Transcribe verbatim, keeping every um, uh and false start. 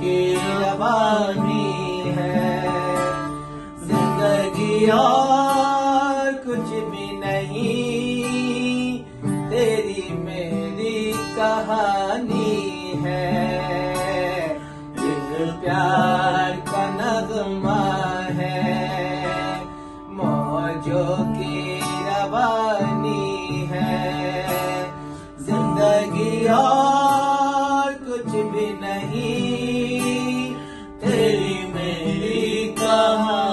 की रवानी है। जिंदगी और कुछ भी नहीं, तेरी मेरी कहानी है। दिल प्यार का नगमा है, मौजों की रवानी है। जिंदगी और कुछ भी नहीं, तेरी मेरी कहानी।